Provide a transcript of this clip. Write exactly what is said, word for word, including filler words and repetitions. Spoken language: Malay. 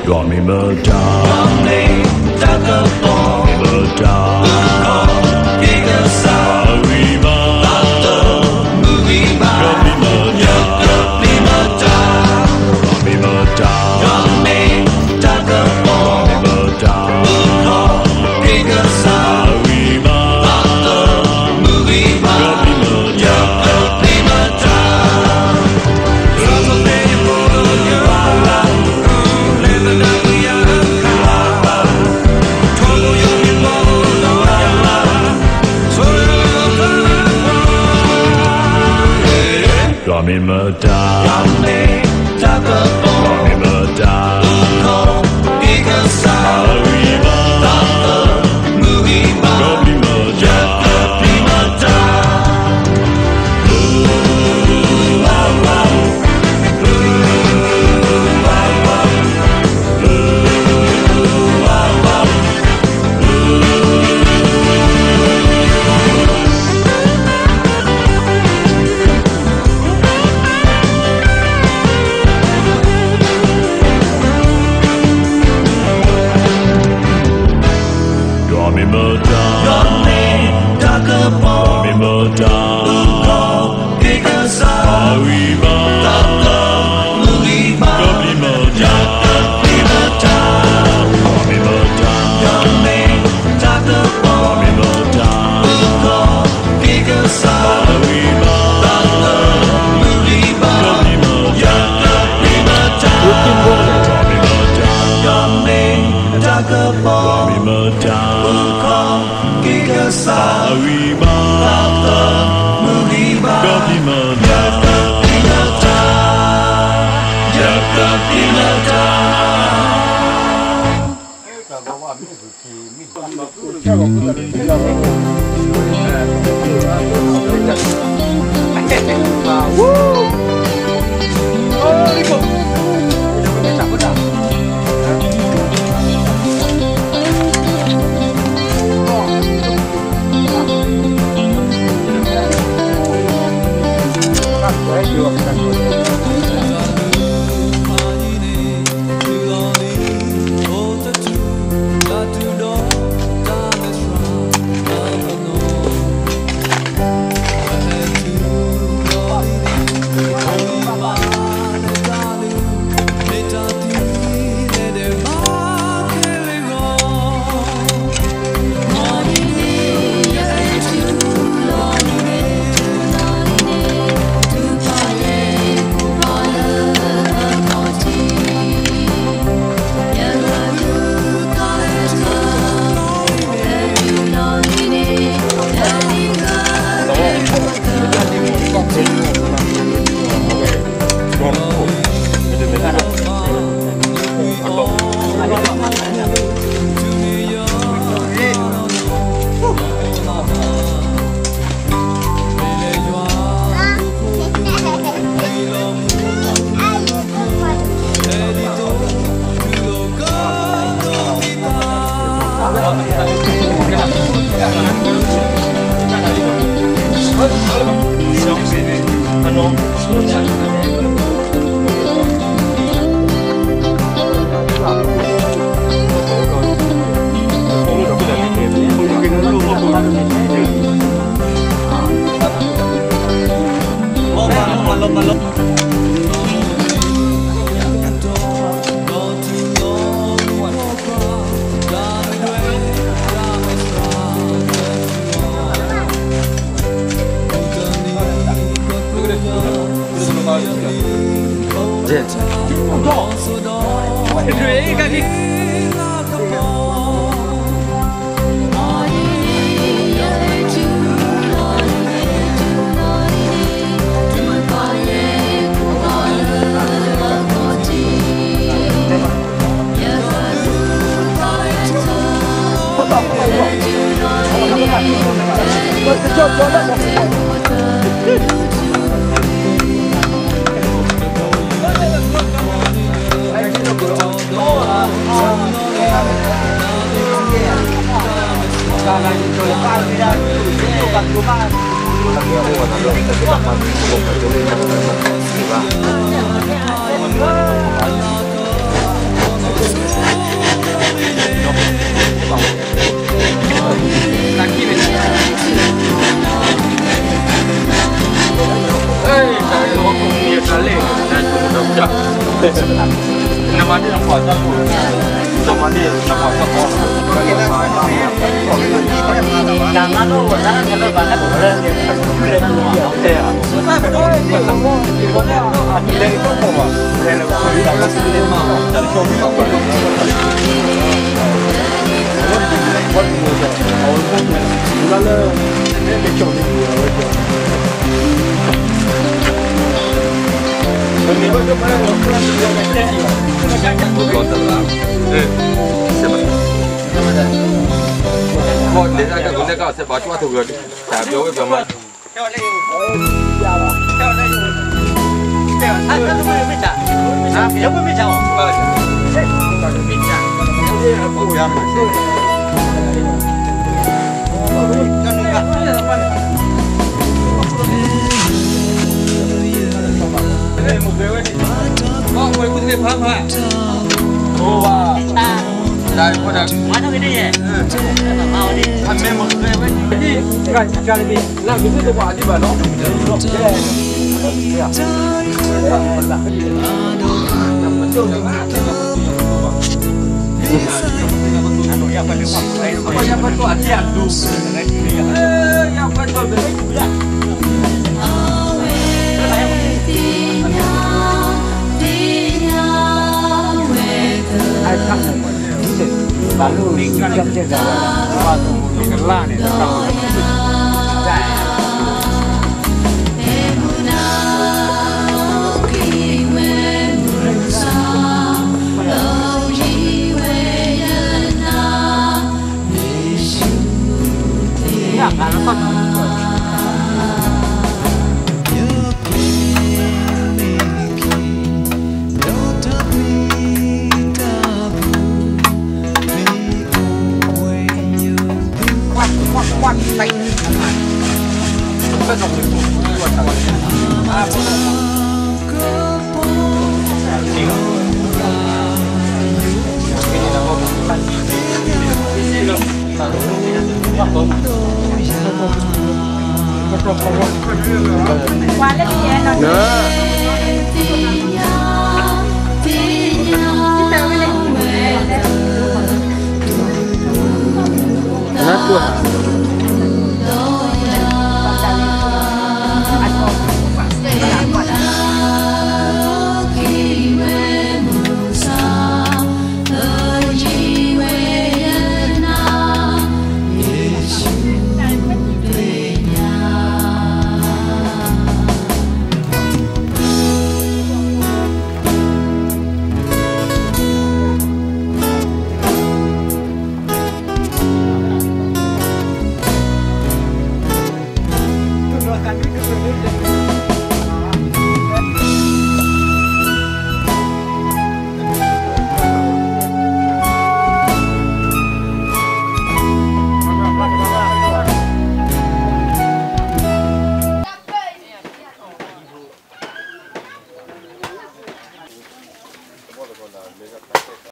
Kami medang, kami takabong, kami medang, kigasang, arima, murima, kami medang, kami medang, kami medang, kami takabong, kami medang, kigasang, arima, murima, kami medang, kami medang. Kami medang, kami takabong, kami medang, kigasang, arima, murima, kami medang, kami medang. Kami medang, kami takabong, kami medang, kigasang, arima, murima, kami medang, kami medang, kami medang, kami takabong, kami medang, kigasang, arima, murima, kami medang, kami medang, kami medang, kami takabong, kami medang, kigasang, arima, murima, kami medang, kami medang, kami medang. Di ba? 你能跑下路，怎么你能跑下坡？两个都我咱这个把那不认的，不认的，对啊。那不多，你怎么你我那啊，你那个中国嘛，那个我遇到个是的嘛，咱说不到过来。我我我我我我那个那个兄弟我就。你们就不要我不能直接来建议了，这个干干不搞得了，嗯，是吧？是不是？我你那个我那个是把抓头个，代表为什么？跳那个，跳了，跳那个，对啊，他他都没有没讲，啊，也不没讲我，啊，这那就没讲，这个不一样嘛，这个，那那个，这个换的。我我不是胖胖，哦哇，来我这，我这个的耶，嗯，好的，还没么个问题，你看家里边那个是话题吧，喏，对，对呀，好了，那么就那个这个不用说吧，嗯，要不然的话，我要不做这样子，呃，要不做这个。Lalu jam jaga waktu mengelah ni kamu在。Ya, kalau tak quan tay cái dòng dịch vụ của thằng à bố cái này là một cái qua lấy cái gì nữa